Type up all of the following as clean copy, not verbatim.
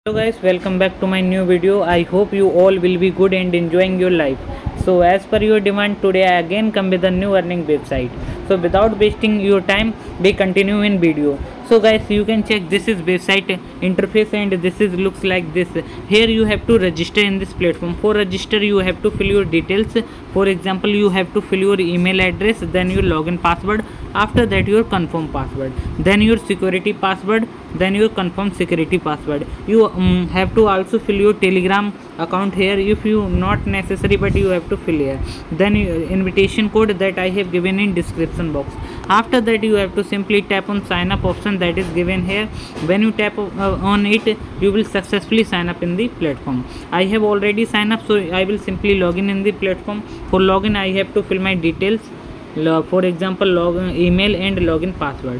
Hello guys, welcome back to my new video. I hope you all will be good and enjoying your life. So as per your demand, today I again come with a new earning website. So without wasting your time, we continue in video. So guys, you can check this is website interface and this is looks like this. Here you have to register in this platform. For register you have to fill your details. For example, you have to fill your email address, then your login password, after that your confirm password, then your security password, then your confirm security password. You have to also fill your telegram account here if you not necessary, but you have to fill here. Then invitation code that I have given in description box. After that you have to simply tap on sign up option that is given here. When you tap on it, you will successfully sign up in the platform. I have already signed up, so I will simply log in the platform. For login I have to fill my details, for example login email and login password.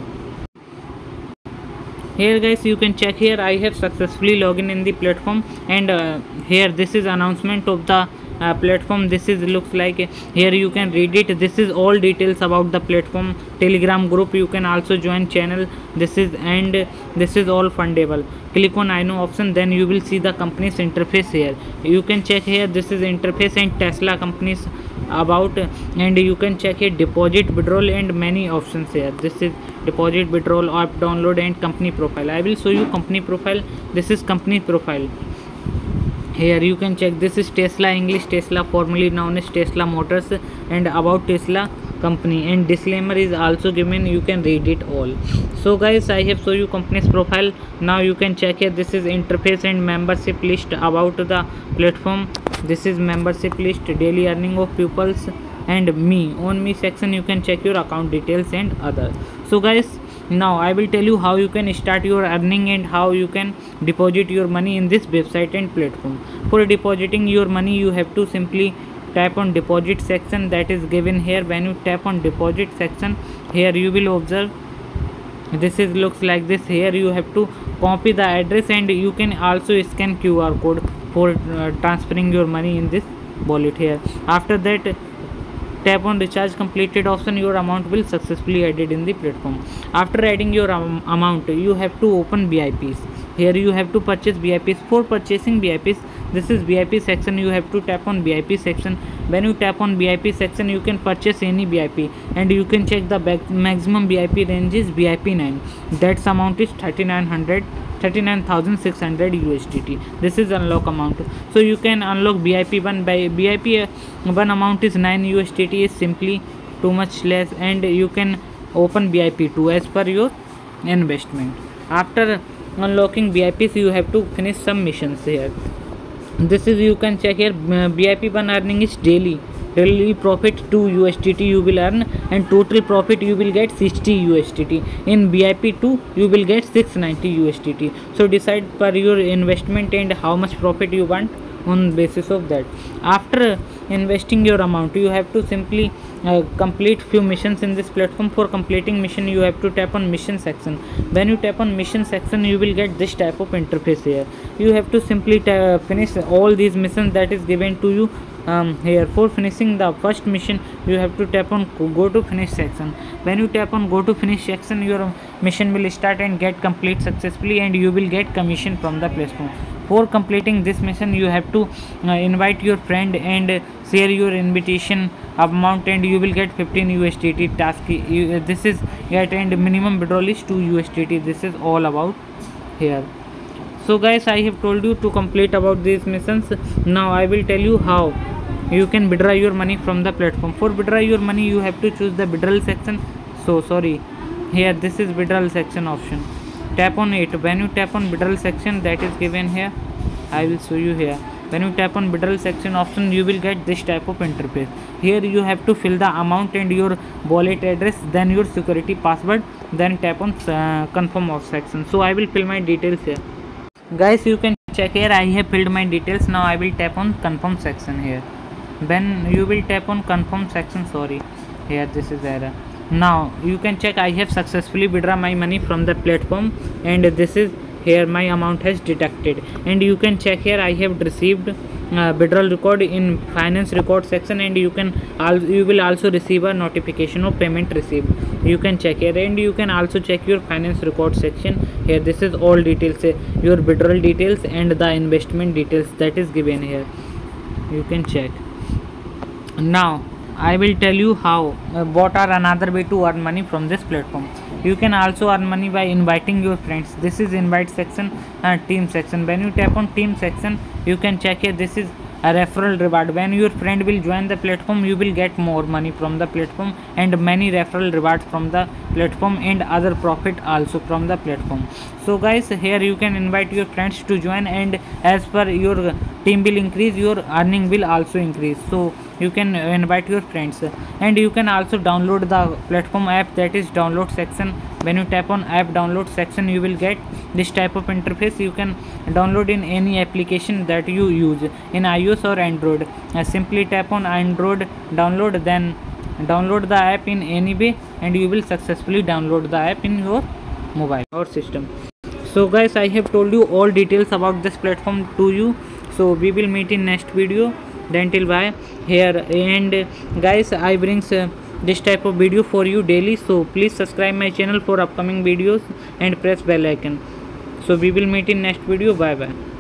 Here guys, you can check here I have successfully logged in the platform, and here this is announcement of the platform. This is looks like here you can read it. This is all details about the platform, telegram group. You can also join channel. This is all fundable. Click on I know option, then you will see the company's interface here. You can check here this is interface and Tesla companies about, and you can check here deposit, withdrawal and many options here. This is deposit, withdrawal, app download and company profile. I will show you company profile. This is company profile. Here you can check this is Tesla English, Tesla formerly known as Tesla Motors, and about Tesla company, and disclaimer is also given. You can read it all. So guys, I have show you company's profile. Now you can check here this is interface and membership list about the platform. This is membership list, daily earning of pupils, and me. On me section you can check your account details and other. So guys, now I will tell you how you can start your earning and how you can deposit your money in this website and platform. For depositing your money, you have to simply tap on deposit section that is given here. When you tap on deposit section, here you will observe this is looks like this. Here you have to copy the address, and you can also scan QR code for transferring your money in this wallet here. After that, tap on recharge completed option. Your amount will successfully added in the platform. After adding your amount, you have to open VIPs. Here you have to purchase VIPs. For purchasing VIPs, this is VIP section. You have to tap on VIP section. When you tap on VIP section, you can purchase any VIP, and you can check the maximum VIP range is VIP 9. That amount is 39,600 USDT. This is unlock amount. So you can unlock VIP 1 by VIP 1 amount is 9 USDT is simply too much less, and you can open VIP 2 as per your investment. After unlocking VIPs, you have to finish some missions here. This is you can check here. VIP 1 earning is daily profit 2 USDT you will earn, and total profit you will get 60 USDT. In VIP 2 you will get 690 USDT. So decide per your investment and how much profit you want on basis of that. After investing your amount, you have to simply complete few missions in this platform. For completing mission, you have to tap on mission section. When you tap on mission section, you will get this type of interface here. You have to simply finish all these missions that is given to you here. For finishing the first mission, you have to tap on go to finish section. When you tap on go to finish section, your mission will start and get complete successfully, and you will get commission from the platform. For completing this mission, you have to invite your friend and share your invitation amount, and you will get 15 USDT task. This is get, and minimum withdrawal is 2 USDT. This is all about here. So guys, I have told you to complete about these missions. Now I will tell you how you can withdraw your money from the platform. For withdraw your money, you have to choose the withdrawal section. So sorry, here this is withdrawal section option. Tap on it. When you tap on withdrawal section that is given here, I will show you here. When you tap on withdrawal section option, you will get this type of interface. Here you have to fill the amount and your wallet address, then your security password, then tap on confirm off section. So I will fill my details here. Guys, you can check here I have filled my details. Now I will tap on confirm section here. When you will tap on confirm section, sorry, here this is error. Now you can check I have successfully withdrawn my money from the platform, and this is here my amount has deducted. And you can check here, I have received withdrawal record in finance record section, and you will also receive a notification of payment received. You can check here, and you can also check your finance record section. Here this is all details, your withdrawal details and the investment details that is given here. You can check. Now I will tell you how what are another way to earn money from this platform. You can also earn money by inviting your friends. This is invite section and team section. When you tap on team section, you can check here, this is a referral reward. When your friend will join the platform, you will get more money from the platform and many referral rewards from the platform and other profit also from the platform. So guys, here you can invite your friends to join, and as per your team will increase, your earning will also increase. So you can invite your friends, and you can also download the platform app, that is download section. When you tap on app download section, you will get this type of interface. You can download in any application that you use in iOS or Android. Simply tap on Android download, then download the app in any way, and you will successfully download the app in your mobile or system. So guys, I have told you all details about this platform to you. So we will meet in next video. Then till bye here. And guys, I brings this type of video for you daily, so please subscribe my channel for upcoming videos and press bell icon. So we will meet in next video. Bye bye.